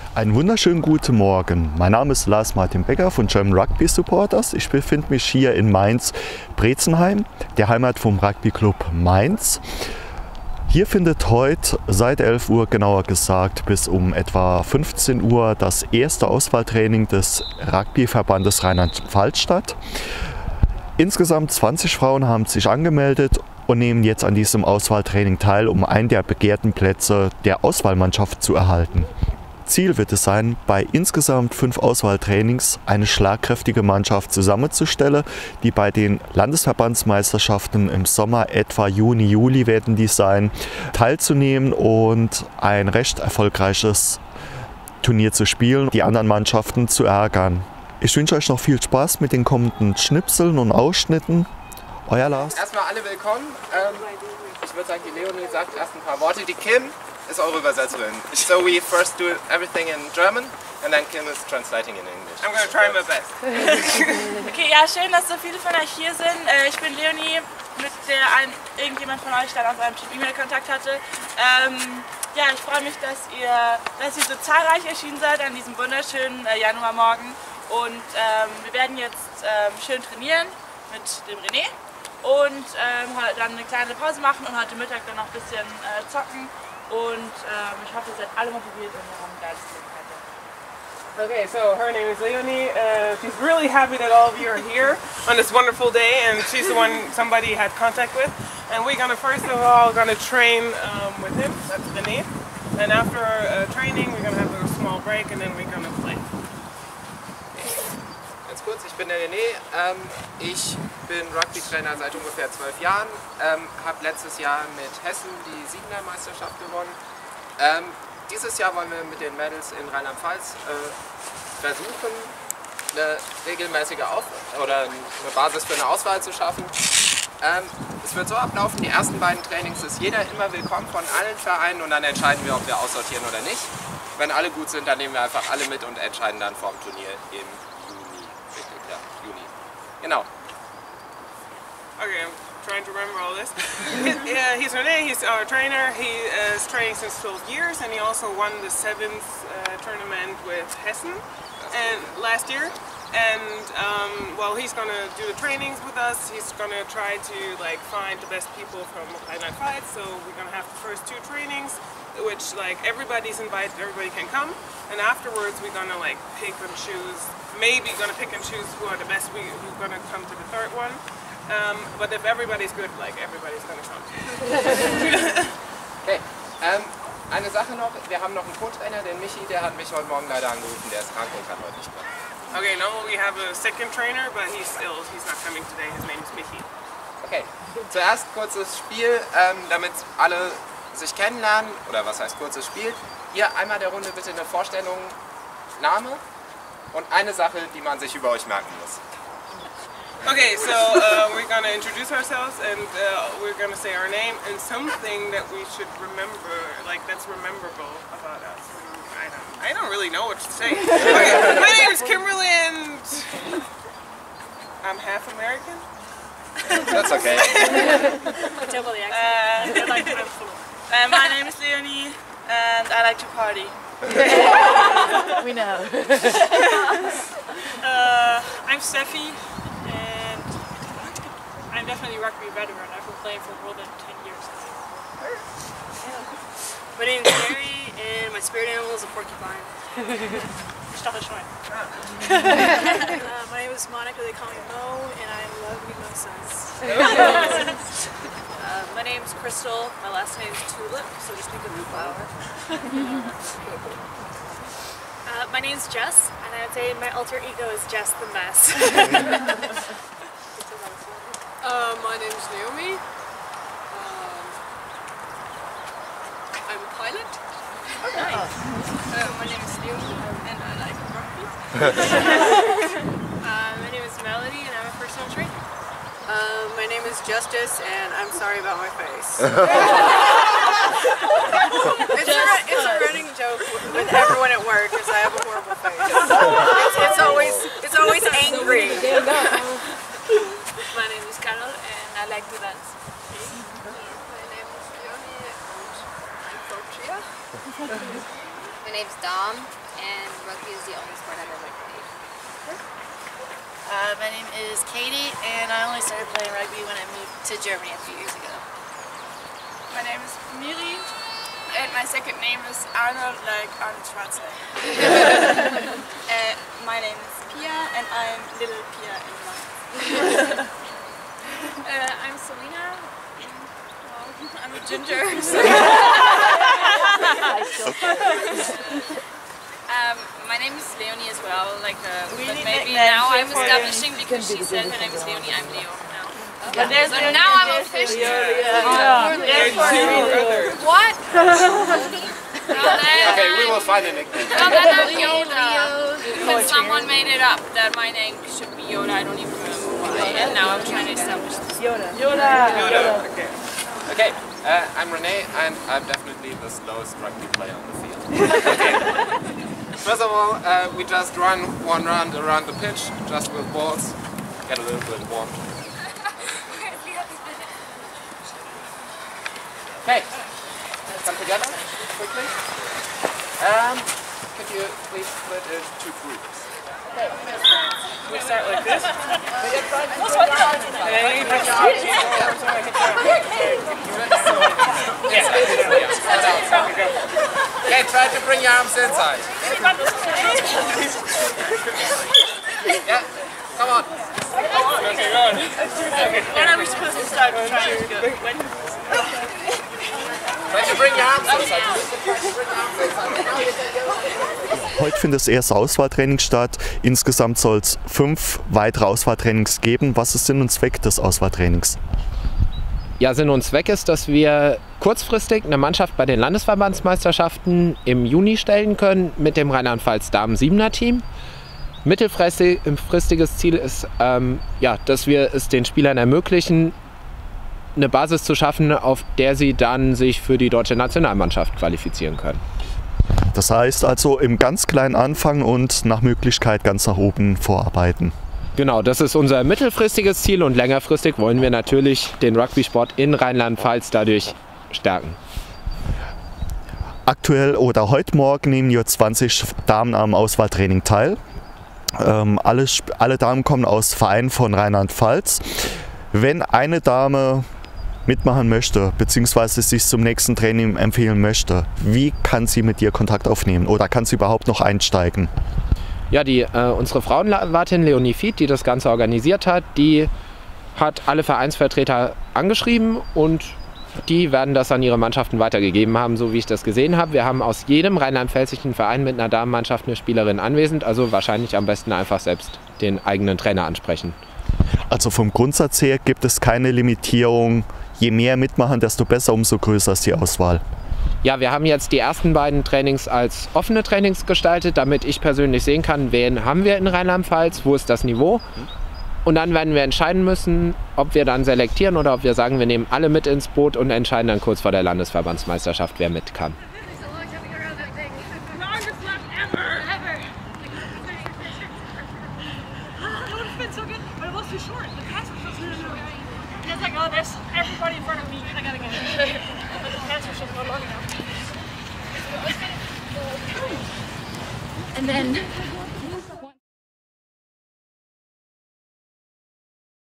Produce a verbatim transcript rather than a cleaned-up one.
Einen wunderschönen guten Morgen. Mein Name ist Lars Martin Becker von German Rugby Supporters. Ich befinde mich hier in Mainz-Brezenheim, der Heimat vom Rugby Club Mainz. Hier findet heute seit elf Uhr, genauer gesagt bis um etwa fünfzehn Uhr, das erste Auswahltraining des Rugbyverbandes Rheinland-Pfalz statt. Insgesamt zwanzig Frauen haben sich angemeldet und nehmen jetzt an diesem Auswahltraining teil, um einen der begehrten Plätze der Auswahlmannschaft zu erhalten. Ziel wird es sein, bei insgesamt fünf Auswahltrainings eine schlagkräftige Mannschaft zusammenzustellen, die bei den Landesverbandsmeisterschaften im Sommer, etwa Juni, Juli werden die sein, teilzunehmen und ein recht erfolgreiches Turnier zu spielen, die anderen Mannschaften zu ärgern. Ich wünsche euch noch viel Spaß mit den kommenden Schnipseln und Ausschnitten. Euer Lars. Erstmal alle willkommen. Ähm, ich würde sagen, die Leonie sagt erst ein paar Worte. Die Kim ist eure Übersetzerin. So we first do everything in German and then Kim is translating in English. I'm going to try my best. Okay, ja, schön, dass so viele von euch hier sind. Ich bin Leonie, mit der ein, irgendjemand von euch dann aus einem Team E-Mail-Kontakt hatte. Ähm, ja, ich freue mich, dass ihr, dass ihr so zahlreich erschienen seid an diesem wunderschönen äh, Januarmorgen. Und ähm, wir werden jetzt ähm, schön trainieren mit dem René und ähm, dann eine kleine Pause machen und heute Mittag dann noch ein bisschen äh, zocken. Und ähm, ich hoffe, ihr seid alle motiviert und wir haben ein geiles Leben heute. Okay, so her name is Leonie. Uh, she's really happy that all of you are here on this wonderful day, and she's the one somebody had contact with. And we're gonna first of all gonna train um, with him. That's René. And after uh, training, we're gonna have a small break, and then we're gonna play. Ganz kurz, ich bin der René. Ähm, ich bin Rugby-Trainer seit ungefähr zwölf Jahren. Ähm, habe letztes Jahr mit Hessen die Siebener Meisterschaft gewonnen. Ähm, dieses Jahr wollen wir mit den Mädels in Rheinland-Pfalz äh, versuchen, eine regelmäßige Auf oder eine Basis für eine Auswahl zu schaffen. Ähm, es wird so ablaufen, die ersten beiden Trainings ist jeder immer willkommen von allen Vereinen und dann entscheiden wir, ob wir aussortieren oder nicht. Wenn alle gut sind, dann nehmen wir einfach alle mit und entscheiden dann vor dem Turnier im Juni. Richtig, ja, Juni. Genau. Okay, I'm trying to remember all this. Yeah, he's René, he's our trainer. He is training since twelve years and he also won the seventh uh, tournament with Hessen and last year. And um, well, he's gonna do the trainings with us. He's gonna try to like find the best people from Rheinland-Pfalz. So we're gonna have the first two trainings, which like everybody's invited, everybody can come. And afterwards, we're gonna like pick and choose. Maybe gonna pick and choose who are the best. We who's gonna come to the third one. Um, but if everybody's good, like everybody's gonna come. Okay. Ähm, eine Sache noch, wir haben noch einen Co-Trainer, den Michi, der hat mich heute Morgen leider angerufen, der ist krank und kann heute nicht kommen. Okay, now we have a second trainer, but he's ill. He's not coming today. His name is Michi. Okay, zuerst kurzes Spiel, ähm, damit alle sich kennenlernen, oder was heißt kurzes Spiel. Hier einmal der Runde bitte eine Vorstellung, Name und eine Sache, die man sich über euch merken muss. Okay, so uh, we're gonna introduce ourselves and uh, we're gonna say our name and something that we should remember, like that's rememberable about us. I don't, I don't really know what to say. Okay, my name is Kimberly and I'm half American. That's okay. Double the accent. Uh, like, uh, my name is Leonie and I like to party. We know. uh, I'm Steffi. I'm definitely a rugby veteran. I've been playing for more than ten years. My name is Mary, and my spirit animal is a porcupine. Stachelschwein. uh, my name is Monica, they call me Mo, and I love mimosas. uh, my name is Crystal, my last name is Tulip, so just think of the flower. uh, my name is Jess, and I would say my alter ego is Jess the Mess. Uh, my name is Naomi. Um, I'm a pilot. Oh, nice. Uh, my name is Naomi and I like rugby. uh, my name is Melody and I'm a personal trainer. Uh, my name is Justice and I'm sorry about my face. it's, a, it's a running joke with everyone at work because I have a horrible face. It's, it's always it's always angry. My name is Carol and I like to dance. My name is Leonie and I'm from Trier. My name's Dom rugby is the only sport I've ever played. Uh, my name is Katie, and I only started playing rugby when I moved to Germany a few years ago. My name is Miri, and my second name is Arnold, like Arnold Schwarzenegger. uh, my name is Pia, and I'm little Pia in Mainz. uh, I'm Selena. Well, I'm a ginger. um, my name is Leonie as well. Like, uh, but maybe now I'm establishing because she said her name is Leonie. I'm Leo now. But there's so now I'm official. Yeah. Yeah. What? Okay, we will find a nickname. No, then I'm Yoda. Because someone made it up that my name should be Yoda. I don't even remember why. And now I'm trying to establish this. Yoda. Yoda. Yoda. Okay. Okay, uh, I'm Renee, and I'm definitely the slowest rugby player on the field. Okay. First of all, uh, we just run one round around the pitch, just with balls, get a little bit warm. Okay, come together quickly. Um, could you please split it into groups? Okay, We start like this. And then you just Okay, try to bring your arms inside. Yeah, come on. Okay, go on. When are we supposed to start trying to go? When? Try to bring your arms inside. Try to bring your arms inside. Heute findet das erste Auswahltraining statt. Insgesamt soll es fünf weitere Auswahltrainings geben. Was ist Sinn und Zweck des Auswahltrainings? Ja, Sinn und Zweck ist, dass wir kurzfristig eine Mannschaft bei den Landesverbandsmeisterschaften im Juni stellen können mit dem Rheinland-Pfalz Damen-Siebener-Team. Mittelfristiges Ziel ist, ähm, ja, dass wir es den Spielern ermöglichen, eine Basis zu schaffen, auf der sie dann sich für die deutsche Nationalmannschaft qualifizieren können. Das heißt also im ganz kleinen Anfang und nach Möglichkeit ganz nach oben vorarbeiten. Genau, das ist unser mittelfristiges Ziel und längerfristig wollen wir natürlich den Rugby-Sport in Rheinland-Pfalz dadurch stärken. Aktuell oder heute Morgen nehmen nur zwanzig Damen am Auswahltraining teil. Ähm, alle, alle Damen kommen aus Vereinen von Rheinland-Pfalz. Wenn eine Dame mitmachen möchte, beziehungsweise sich zum nächsten Training empfehlen möchte, wie kann sie mit dir Kontakt aufnehmen oder kann sie überhaupt noch einsteigen? Ja, die, äh, unsere Frauenwartin Leonie Fied, die das Ganze organisiert hat, die hat alle Vereinsvertreter angeschrieben und die werden das an ihre Mannschaften weitergegeben haben, so wie ich das gesehen habe. Wir haben aus jedem rheinland-pfälzischen Verein mit einer Damenmannschaft eine Spielerin anwesend, also wahrscheinlich am besten einfach selbst den eigenen Trainer ansprechen. Also vom Grundsatz her gibt es keine Limitierung, je mehr mitmachen, desto besser, umso größer ist die Auswahl. Ja, wir haben jetzt die ersten beiden Trainings als offene Trainings gestaltet, damit ich persönlich sehen kann, wen haben wir in Rheinland-Pfalz, wo ist das Niveau. Und dann werden wir entscheiden müssen, ob wir dann selektieren oder ob wir sagen, wir nehmen alle mit ins Boot und entscheiden dann kurz vor der Landesverbandsmeisterschaft, wer mit kann. And then